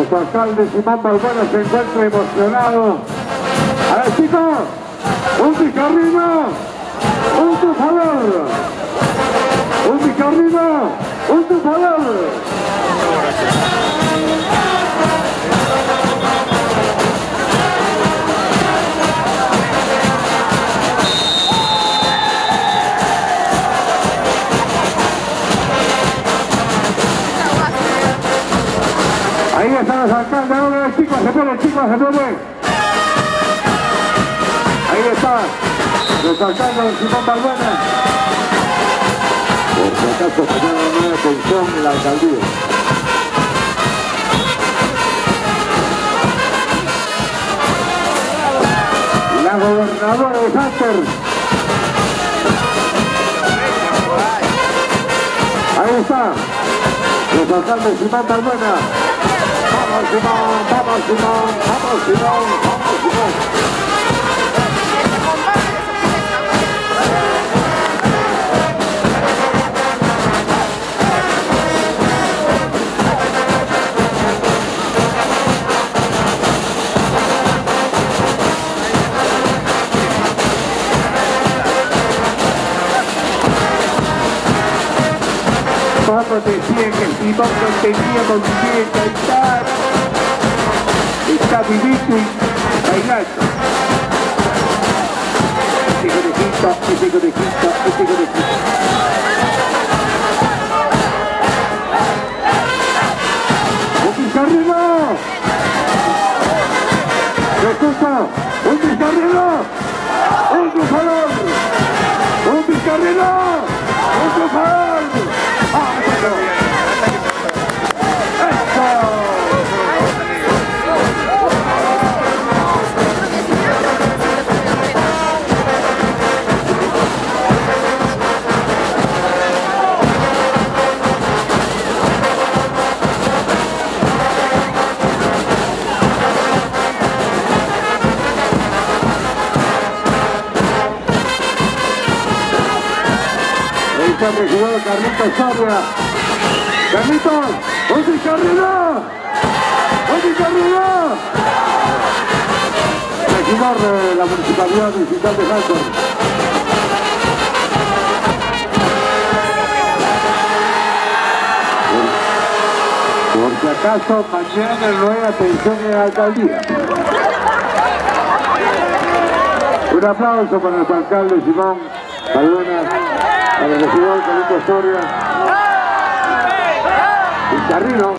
Nuestro alcalde Simón Balbuena se encuentra emocionado. A ver, chicos, un picarrino, un tufador. Un picarrino, un tufador. Ahí están los alcaldes, ahora chicos, se pone, chicos, se pone. Ahí está, los alcaldes Simón Balbuena. Por si acaso se da una nueva atención en la alcaldía. La gobernadora de Hunter. Ahí está, los alcaldes Simón Balbuena. Vamos Simón, vamos Simón, vamos Simón, vamos Simón. Cuando decían que Simón no tenía con quién cantar, está vivito y bailando. Ese conejito, ese conejito, ese conejito. ¡Un pizarrino! ¿Me escucha? ¡Un pizarrino! ¡Un trufador! ¡Un pizarrino! ¡Un trufador! Está regidor Carlitos Soria. Carlitos, ¡un picarrino! ¡Un picarrino! Regidor de la Municipalidad Digital de Hunter. Por si acaso, mañana no hay atención en la alcaldía. Un aplauso para nuestro alcalde Simón Balbuena, al regidor Carlitos Soria. Pizarrino.